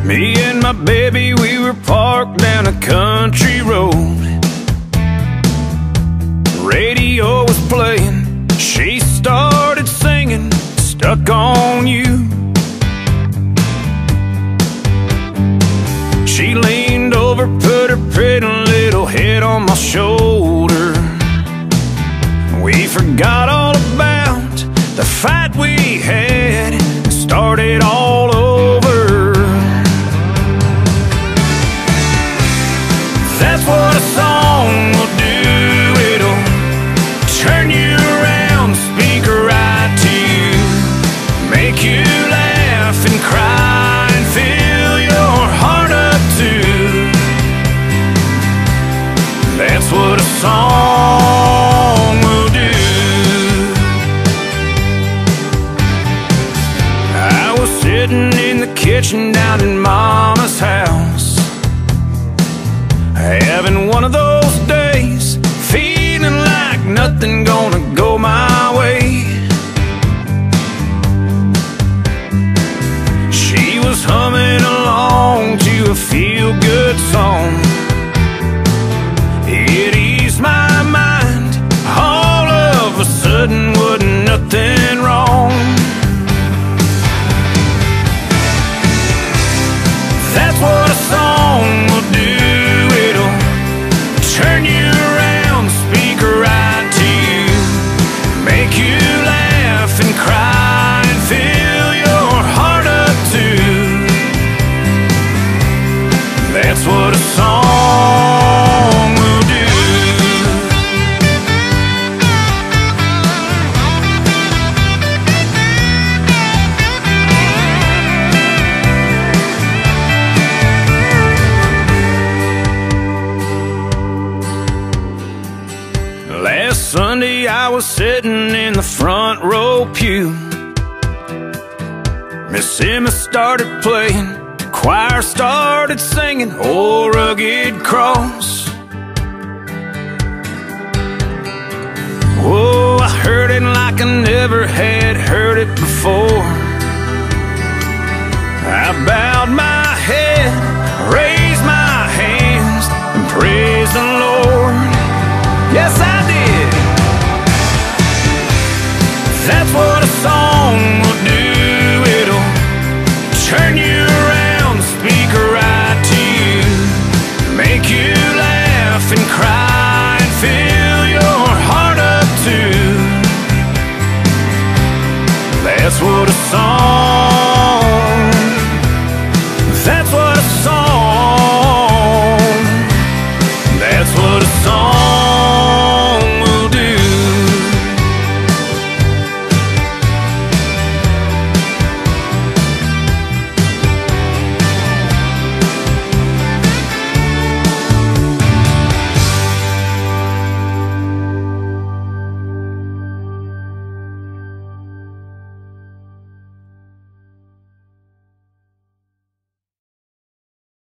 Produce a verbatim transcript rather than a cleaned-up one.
Me and my baby, we were parked down a country road. Radio was playing, she started singing, Stuck on You. She leaned over, put her pretty little head on my shoulder. We forgot all about the fight we had and started all over. That's what a song will do. It'll turn you around, speak right to you, make you laugh and cry and fill your heart up too. That's what a song will do. I was sitting in the kitchen down in Mama's house, having one of those days, feeling like nothing gonna go my way. She was humming along to a feel-good song. It eased my mind, all of a sudden wasn't nothing wrong. That's what a song will do. It'll turn you around, speak right to you, make you laugh and cry and fill your heart up too. That's what a song will do. Last Sunday I was sitting in the front row pew. Miss Emma started playing, the choir started singing, "Oh, Rugged Cross." Whoa, I heard it like I never had heard it before. I bowed my head, raised my hands, and praised the Lord. Yes, I did. That's what a song will do. It'll turn you around, speak right to you, make you laugh and cry and fill your heart up too. That's what a song